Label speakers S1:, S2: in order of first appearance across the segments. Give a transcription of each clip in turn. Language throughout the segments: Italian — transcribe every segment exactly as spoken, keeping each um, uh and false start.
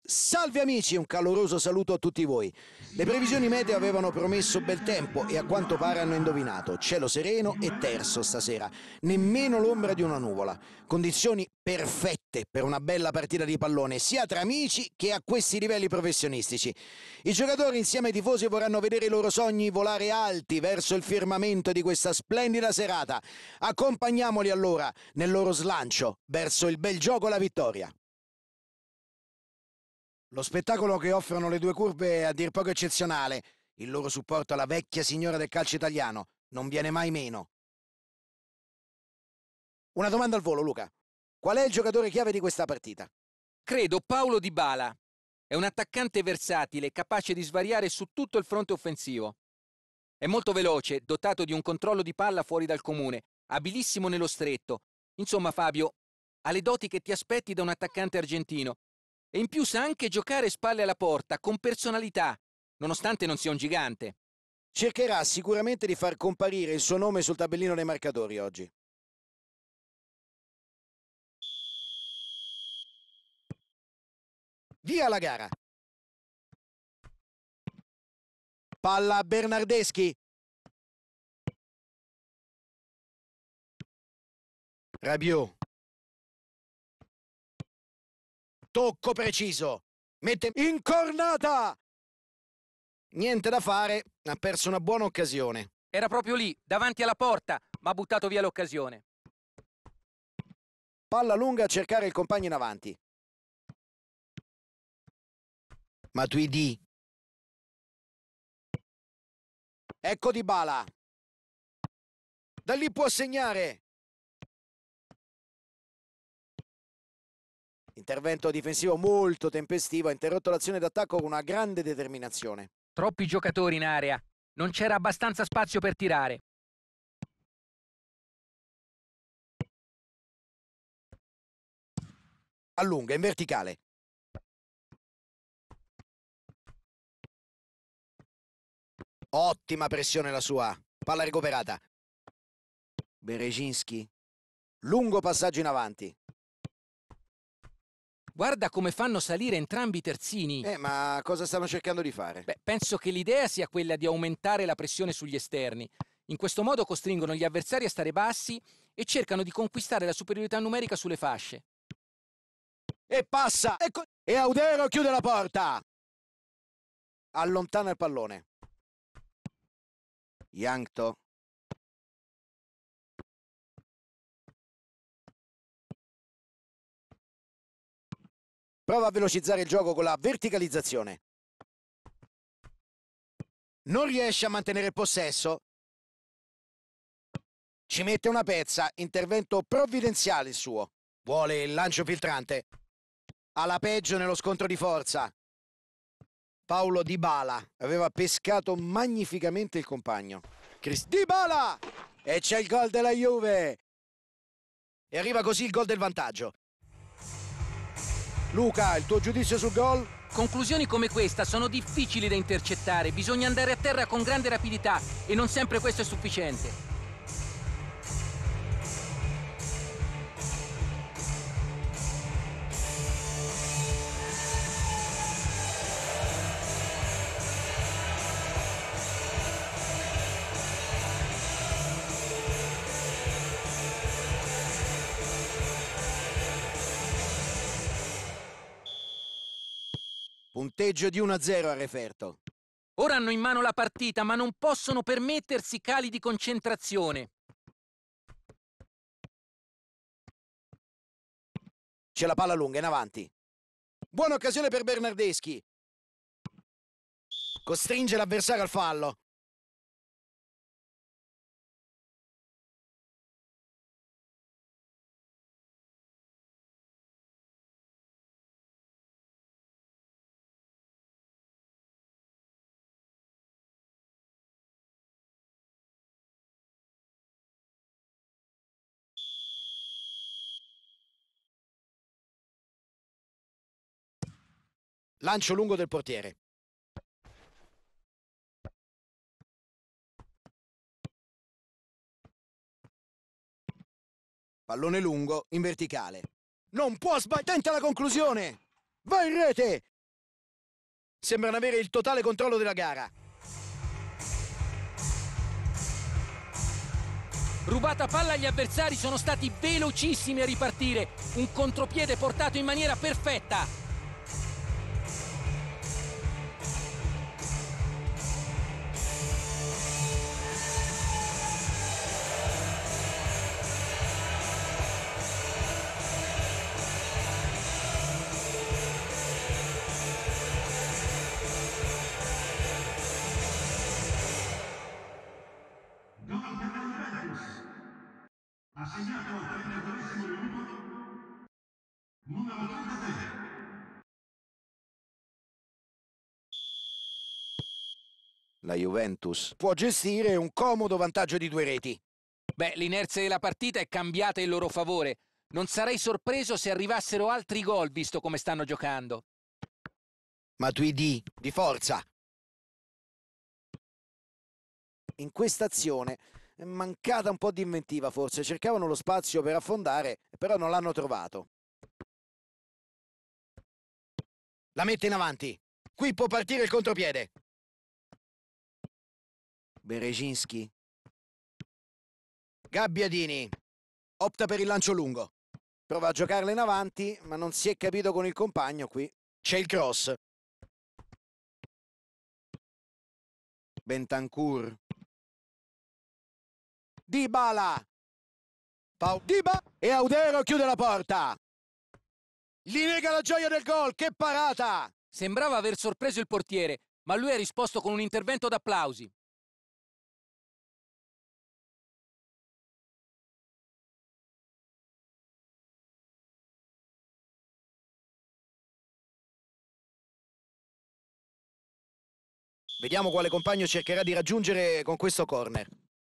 S1: Salve amici, un caloroso saluto a tutti voi. Le previsioni meteo avevano promesso bel tempo e a quanto pare hanno indovinato. Cielo sereno e terso stasera, nemmeno l'ombra di una nuvola. Condizioni perfette per una bella partita di pallone, sia tra amici che a questi livelli professionistici. I giocatori insieme ai tifosi vorranno vedere i loro sogni volare alti verso il firmamento di questa splendida serata. Accompagniamoli allora nel loro slancio verso il bel gioco e la vittoria. Lo spettacolo che offrono le due curve è a dir poco eccezionale. Il loro supporto alla vecchia signora del calcio italiano non viene mai meno. Una domanda al volo, Luca. Qual è il giocatore chiave di questa partita?
S2: Credo Paulo Dybala. È un attaccante versatile, capace di svariare su tutto il fronte offensivo. È molto veloce, dotato di un controllo di palla fuori dal comune, abilissimo nello stretto. Insomma, Fabio, ha le doti che ti aspetti da un attaccante argentino. E in più sa anche giocare spalle alla porta, con personalità, nonostante non sia un gigante.
S1: Cercherà sicuramente di far comparire il suo nome sul tabellino dei marcatori oggi. Via la gara! Palla a Bernardeschi. Rabiot. Tocco preciso. Mette incornata! Niente da fare, ha perso una buona occasione.
S2: Era proprio lì, davanti alla porta, ma ha buttato via l'occasione.
S1: Palla lunga a cercare il compagno in avanti. Matuidi. Ecco Dybala. Da lì può segnare. Intervento difensivo molto tempestivo, ha interrotto l'azione d'attacco con una grande determinazione.
S2: Troppi giocatori in area. Non c'era abbastanza spazio per tirare.
S1: Allunga, in verticale. Ottima pressione la sua. Palla recuperata. Berezinski. Lungo passaggio in avanti.
S2: Guarda come fanno salire entrambi i terzini.
S1: Eh, ma cosa stanno cercando di fare?
S2: Beh, penso che l'idea sia quella di aumentare la pressione sugli esterni. In questo modo costringono gli avversari a stare bassi e cercano di conquistare la superiorità numerica sulle fasce.
S1: E passa! Ecco. E Audero chiude la porta! Allontana il pallone. Yankto. Prova a velocizzare il gioco con la verticalizzazione. Non riesce a mantenere il possesso. Ci mette una pezza, intervento provvidenziale il suo. Vuole il lancio filtrante. Alla peggio nello scontro di forza. Paulo Dybala aveva pescato magnificamente il compagno. Chris Dybala! E c'è il gol della Juve! E arriva così il gol del vantaggio. Luca, il tuo giudizio sul gol?
S2: Conclusioni come questa sono difficili da intercettare, bisogna andare a terra con grande rapidità e non sempre questo è sufficiente.
S1: Punteggio di uno a zero a referto.
S2: Ora hanno in mano la partita, ma non possono permettersi cali di concentrazione.
S1: C'è la palla lunga in avanti. Buona occasione per Bernardeschi. Costringe l'avversario al fallo. Lancio lungo del portiere. Pallone lungo in verticale. Non può sbagliare. Tenta la conclusione. Va in rete. Sembrano avere il totale controllo della gara.
S2: Rubata palla agli avversari, sono stati velocissimi a ripartire. Un contropiede portato in maniera perfetta.
S3: Ha segnato al trentaduesimo minuto numero trentasei.
S1: La Juventus può gestire un comodo vantaggio di due reti.
S2: Beh, l'inerzia della partita è cambiata in loro favore. Non sarei sorpreso se arrivassero altri gol, visto come stanno giocando.
S1: Matuidi, di forza. In questa azione è mancata un po' di inventiva, forse. Cercavano lo spazio per affondare, però non l'hanno trovato. La mette in avanti. Qui può partire il contropiede. Berezinski. Gabbiadini. Opta per il lancio lungo. Prova a giocarla in avanti, ma non si è capito con il compagno qui. C'è il cross. Bentancur. Dybala. Pau Diba. E Audero chiude la porta. Gli nega la gioia del gol. Che parata!
S2: Sembrava aver sorpreso il portiere, ma lui ha risposto con un intervento d'applausi.
S1: Vediamo quale compagno cercherà di raggiungere con questo corner.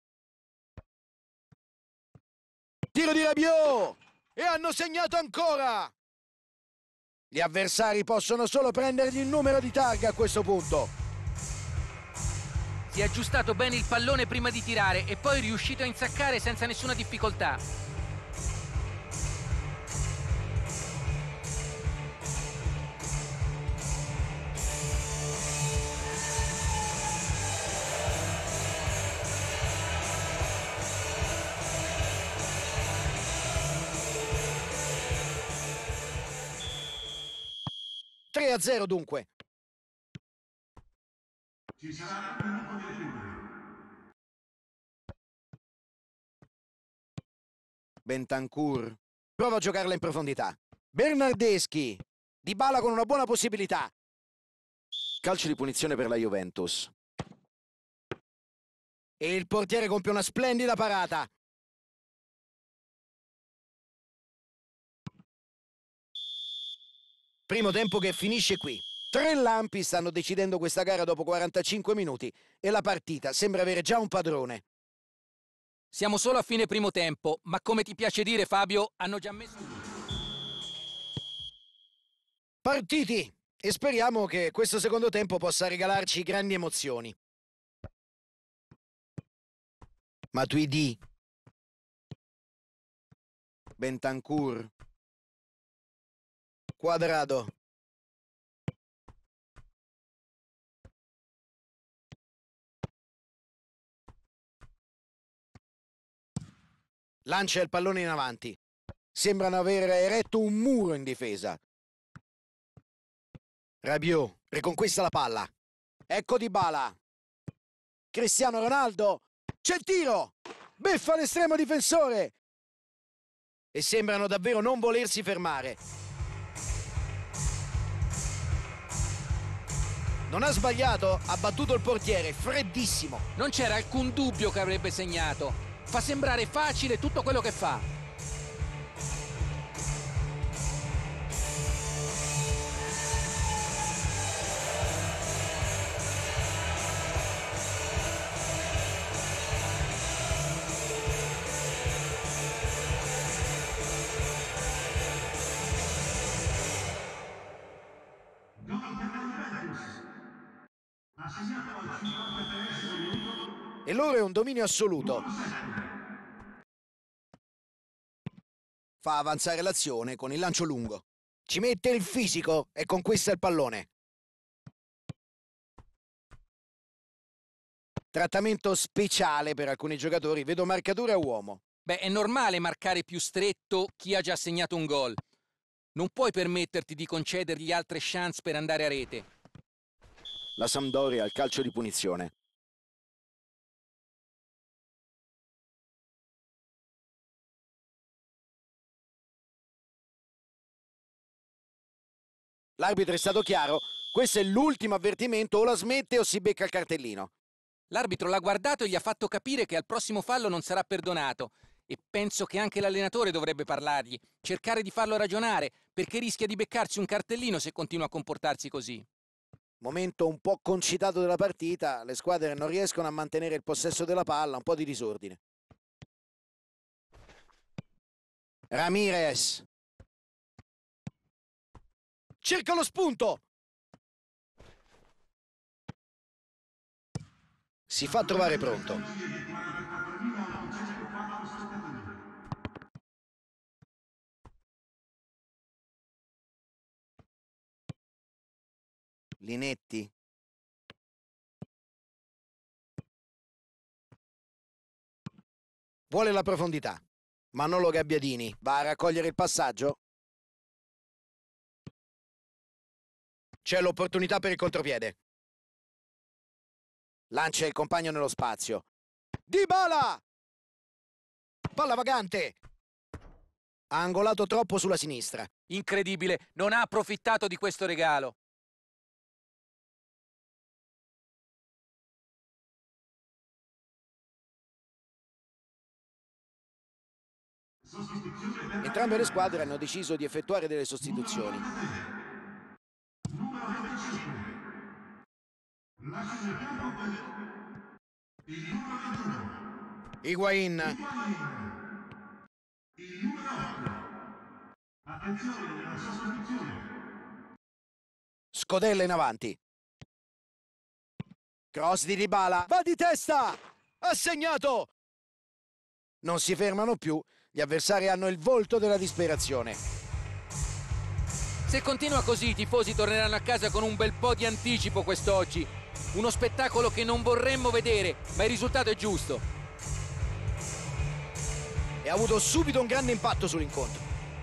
S1: Tiro di Rabiot! E hanno segnato ancora! Gli avversari possono solo prendergli il numero di targa a questo punto.
S2: Si è aggiustato bene il pallone prima di tirare e poi è riuscito a insaccare senza nessuna difficoltà.
S1: tre a zero dunque.
S3: Ci sarà un minuto di recupero.
S1: Bentancur prova a giocarla in profondità. Bernardeschi. Dybala con una buona possibilità. Calcio di punizione per la Juventus. E il portiere compie una splendida parata. Primo tempo che finisce qui. Tre lampi stanno decidendo questa gara dopo quarantacinque minuti e la partita sembra avere già un padrone.
S2: Siamo solo a fine primo tempo, ma come ti piace dire, Fabio, hanno già messo...
S1: Partiti! E speriamo che questo secondo tempo possa regalarci grandi emozioni. Matuidi. Bentancur. Quadrado. Lancia il pallone in avanti. Sembrano aver eretto un muro in difesa. Rabiot riconquista la palla. Ecco Dybala. Cristiano Ronaldo. C'è il tiro. Beffa l'estremo difensore. E sembrano davvero non volersi fermare. Non ha sbagliato, ha battuto il portiere, freddissimo.
S2: Non c'era alcun dubbio che avrebbe segnato. Fa sembrare facile tutto quello che fa.
S1: E loro è un dominio assoluto. Fa avanzare l'azione con il lancio lungo. Ci mette il fisico e conquista il pallone. Trattamento speciale per alcuni giocatori, vedo marcatura a uomo.
S2: Beh, è normale marcare più stretto chi ha già segnato un gol. Non puoi permetterti di concedergli altre chance per andare a rete.
S1: La Sampdoria al calcio di punizione. L'arbitro è stato chiaro, questo è l'ultimo avvertimento, o la smette o si becca il cartellino.
S2: L'arbitro l'ha guardato e gli ha fatto capire che al prossimo fallo non sarà perdonato. E penso che anche l'allenatore dovrebbe parlargli, cercare di farlo ragionare, perché rischia di beccarsi un cartellino se continua a comportarsi così.
S1: Momento un po' concitato della partita, le squadre non riescono a mantenere il possesso della palla, un po' di disordine. Ramirez. Cerca lo spunto. Si fa trovare pronto. Linetti. Vuole la profondità. Manolo Gabbiadini va a raccogliere il passaggio. C'è l'opportunità per il contropiede. Lancia il compagno nello spazio. Dybala! Palla vagante. Ha angolato troppo sulla sinistra.
S2: Incredibile, non ha approfittato di questo regalo.
S1: Entrambe le squadre hanno deciso di effettuare delle sostituzioni. Higuain. Scodella in avanti. Cross di Dybala. Va di testa! Ha segnato! Non si fermano più. Gli avversari hanno il volto della disperazione.
S2: Se continua così, i tifosi torneranno a casa con un bel po' di anticipo quest'oggi. Uno spettacolo che non vorremmo vedere, ma il risultato è giusto.
S1: E ha avuto subito un grande impatto sull'incontro.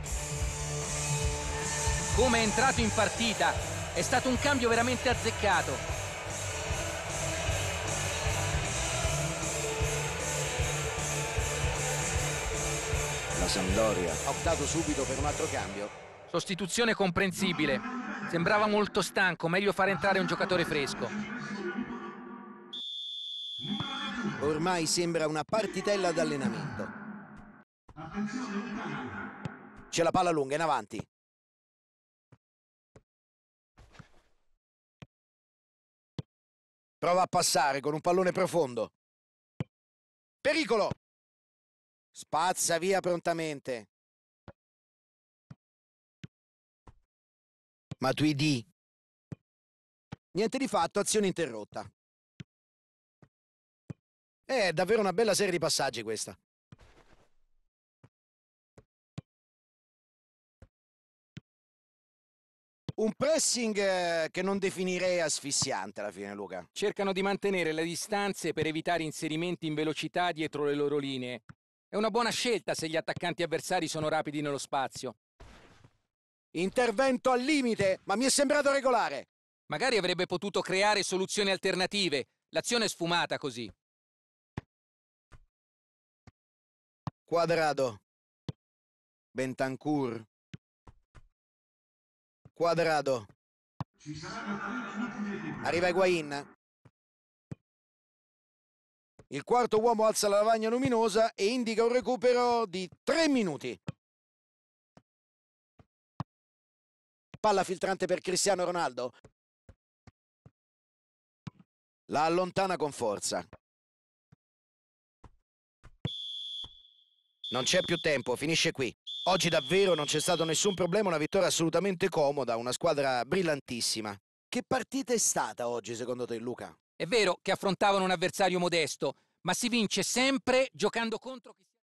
S2: Come è entrato in partita, è stato un cambio veramente azzeccato.
S1: La Sampdoria ha optato subito per un altro cambio.
S2: Sostituzione comprensibile. Sembrava molto stanco, meglio fare entrare un giocatore fresco.
S1: Ormai sembra una partitella d'allenamento. C'è la palla lunga in avanti. Prova a passare con un pallone profondo. Pericolo! Spazza via prontamente. Matuidi. Niente di fatto, azione interrotta. È davvero una bella serie di passaggi questa. Un pressing eh, che non definirei asfissiante alla fine, Luca.
S2: Cercano di mantenere le distanze per evitare inserimenti in velocità dietro le loro linee. È una buona scelta se gli attaccanti avversari sono rapidi nello spazio.
S1: Intervento al limite, ma mi è sembrato regolare.
S2: Magari avrebbe potuto creare soluzioni alternative. L'azione è sfumata così.
S1: Quadrado. Bentancur. Quadrado. Arriva Higuain. Il quarto uomo alza la lavagna luminosa e indica un recupero di tre minuti. Palla filtrante per Cristiano Ronaldo. La allontana con forza. Non c'è più tempo, finisce qui. Oggi davvero non c'è stato nessun problema, una vittoria assolutamente comoda, una squadra brillantissima. Che partita è stata oggi secondo te, Luca?
S2: È vero che affrontavano un avversario modesto, ma si vince sempre giocando contro chi